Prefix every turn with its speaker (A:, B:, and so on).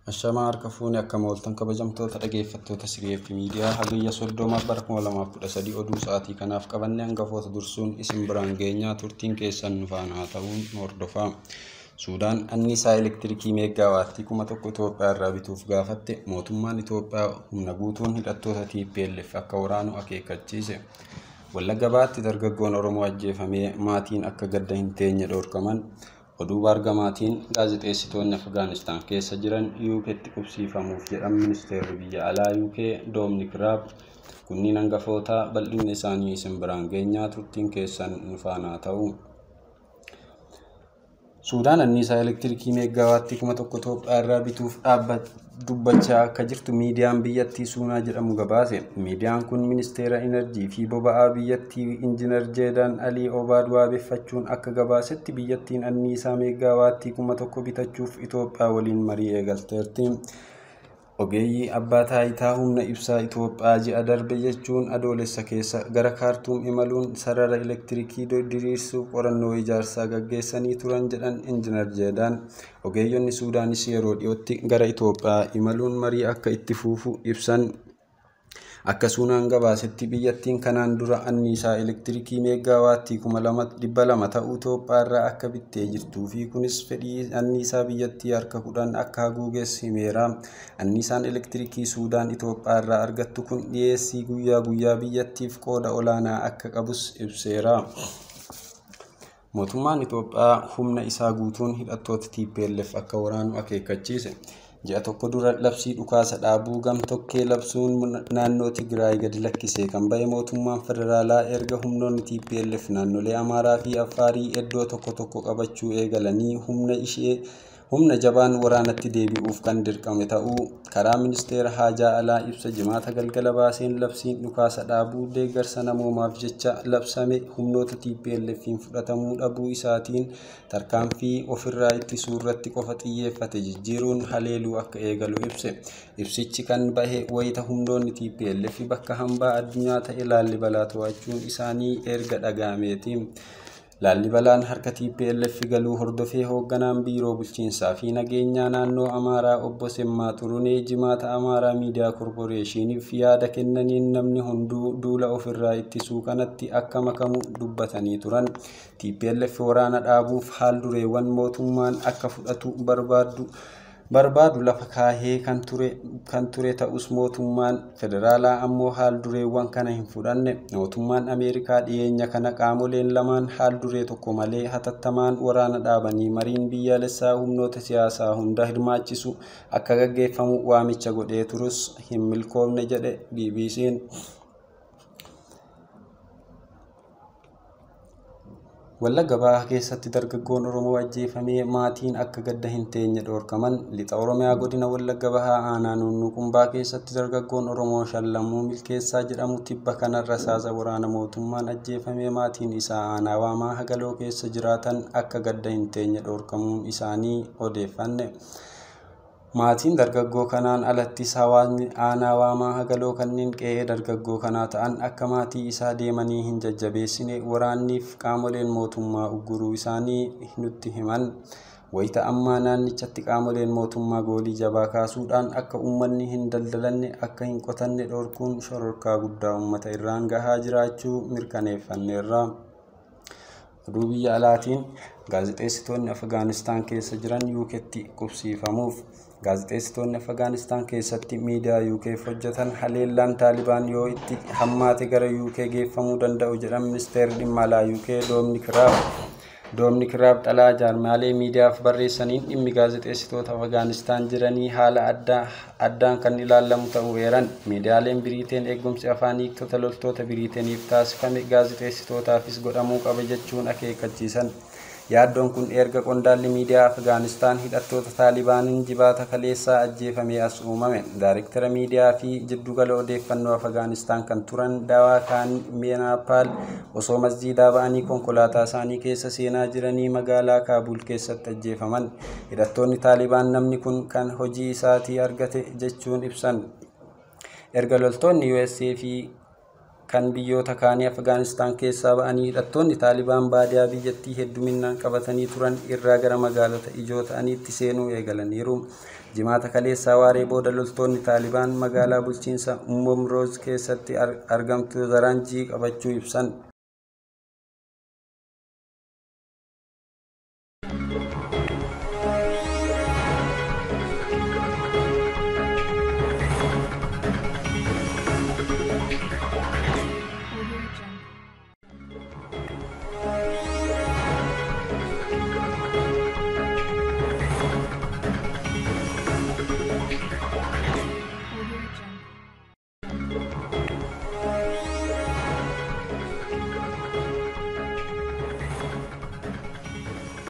A: Ashamaa harka fuuni akka mooltan kabajamtoota dhaggeeffattoota Siriyeef miidiyaa hagayya 30 bara 2013 oduu sa'aatii kanaaf qabanne hangafoota dursuun isin biraan geenyaa turtiin keessan nu faana ta'uun hordofaa. Suudaan anniisaa elektirikii meegaawaattii 1000 Itoophiyaa irraa bituuf gaafatte mootummaan Itoophiyaa humna guutuun hidhattoota TPLF akka waraanu akeekkachiise. Wallagga Baatti dargaggoon Oromoo ajjeefamee maatiin akka gadda hin teenye dhorkaman. Oduu Dargaggoo Maatiin gaazexeessitoonni Afgaanistaan keessa jiran UK'tti qubsiifamuuf jedhan ministeerri biyya alaa UK Dominic Raab kunniin hangafoota bal'inni isaanii isin biraan geenyaa turtiin keessan nu faana ta'u. Suudaan anniisaa elektirikii meegaawaattii 1000 Itoophiyaa irraa bituuf dubbachaa akka jirtu miidiyaan biyyattii Suunaa jedhamu gabaase. Miidiyaan kun ministeera Inerjii fi boba'aa biyyattii Injiinar Jeedaan Alii Obaad waabeffachuun akka gabaasetti biyyattiin anniisaa meegaawaattii 1000 bitachuuf Itoophiyaa waliin marii eegalteerti. Ogeeyyii abbaa taayitaa humna ibsaa Itoophiyaa ji'a darbe jechuun adoolessa keessa gara Kaartuum imaluun sarara elektirikii diriirsuuf qorannoo ijaarsaa gaggeessanii turan jedhan Injiinar Jeedaan. Ogeeyyonni Suudaanis yeroo dhiyootti gara Itoophiyaa imaluun marii akka itti fufu ibsan. Akka Suunaan gabaasetti biyyattiin kanaan dura anniisaa elektirikii meegaawaattii 2200 ta'uu Itoophiyaa irraa akka bittee jirtuu fi kunis fedhii anniisaa biyyattii harka 10 akka haguuges himeera. Anniisaan elektirikii Suudaan Itoophiyaa irraa argattu kun dhiyeessii guyyaa guyyaa biyyattiif qooda olaanaa akka qabus ibseera. Mootummaan Itoophiyaa humna isaa guutuun hidhattoota TPLF akka waraanu akeekkachiise. Ji'a tokko dura labsii dhukaasa dhaabuu gamtokkee labsuun naannoo Tigraay gadi lakkisee kan ba'e mootummaan federaalaa erga humnoonni TPLF naannolee Amaaraa fi Affaarii iddoo tokko qabachuu eegalanii humna jabaan waraanatti deebi'uuf kan dirqame ta'uu karaa ministeera haajaa alaa ibsa jimaata galgala baaseen labsiin dhukaasa dhaabuu deeggarsa namoomaaf jecha labsame humnoota TPLF'n fudhatamuu dhabuu isaatiin tarkaanfii ofirraa ittisuu irratti qofa xiyyeeffate jijjiiruun haleeluu akka eegalu ibse. Ibsichi kan bahe wayita humnoonni TPLF bakka hambaa addunyaa ta'e Laallibalaa to'achuun isaanii erga dhagahameeti. Laallibalaan harka TPLF galuu hordofee hoogganaan biiroo bulchiinsaa fi nageenyaa naannoo Amaaraa obbo Semmaa Xurunee jimaata Amaaraa Miidiyaa Korporeeshiniif yaada kennaniin namni hunduu duula ofirraa ittisuu kanatti akka makamu dubbatanii turan. TPLF waraana dhaabuuf haaldureewwan mootummaan akka fudhatu barbaadu lafa kaahee kan ture ta'us mootummaan federaalaa ammoo haaldureewwan kana hin fudhanne. Mootummaan Ameerikaa dhiyeenya kana qaamoleen lamaan haalduree tokko malee hatattamaan waraana dhaabanii mariin biyyaalessaa humnoota siyaasaa hunda hirmaachisu akka gaggeeffamu waamicha godhee turus hin milkoomne jedhe BBC'n. Wallagga Bahaa keessatti dargaggoon Oromoo ajjeefamee maatiin akka gadda hin teenye dhorkaman. Lixa Oromiyaa godina Wallagga Bahaa aanaa Nuunnuqumbaa keessatti dargaggoon Oromoo Shallammuu Milkeessaa jedhamu tibba kanarra rasaasa waraana mootummaan ajjeefamee maatiin isaa aanaa Waamaa Hagaloo keessa jiraatan akka gadda hin teenye dhorkamuun isaanii odeeffanne. Maatiin dargaggoo kanaan alattis hawaasni aanaa Waamaa Hagaloo kanneen qe'ee dargaggoo kanaa ta'an akka maatii isaa deemanii hin jajjabeessine waraanniif qaamoleen mootummaa ugguruu isaanii nutti himan. Wayita ammaa naannichatti qaamoleen mootummaa goolii jabaa kaasuudhaan akka uummanni hin daldalanne akka hin qotanne dhorkuun shororkaa guddaa uummata irraan gahaa jiraachuu mirkaneeffanneerra. Oduu biyya alaatiin gaazexeessitoonni Afgaanistaan keessa jiran UK'tti qubsiifamuuf. Gaazexeessitoonni Afgaanistaan keessatti miidiyaa UK'f hojjetan haleellaan Taalibaan yoo itti hammaate gara UK geeffamuu danda'u jedhan ministeerri dhimma alaa UK Dominic Raab xalaa jaarmaalee miidiyaaf barreessaniin dhimmi gaazexeessitoota Afgaanistaan jiranii haala addaan kan ilaalamu ta'uu eeran. Miidiyaaleen Biriiteen eegumsi afaan hiiktota loltoota Biriiteeniif taasifame gaazexeessitootaafis godhamuu qaba jechuun akeekkachiisan. Yaaddoon kun erga qondaalli miidiyaa Afgaanistaan hidhattoota Taalibaaniin jibaata kaleessaa ajjeefamee as uumame. Daayirektara miidiyaa fi jiddugala odeeffannoo Afgaanistaan kan turan Dawaa Kaan Meenaapaal osoo masjiidaa ba'anii konkolaataa isaanii keessa seenaa jiranii magaalaa Kaabuul keessatti ajjeefaman. Hidhattoonni Taalibaan namni kun kan hojii isaatii argate jechuun ibsan. Erga loltoonni USA fi kan biyyoota kaanii Afgaanistaan keessaa ba'anii hidhattoonni Taalibaan baadiyaa biyyattii hedduminaan qabatanii turan irraa gara magaalota ijoo ta'aniitti seenuu eegalaniiru. Jimaata kaleessaa waaree booda loltoonni Taalibaan magaalaa bulchiinsa Momroz keessatti argamtu Zaranjii qabachuu ibsan.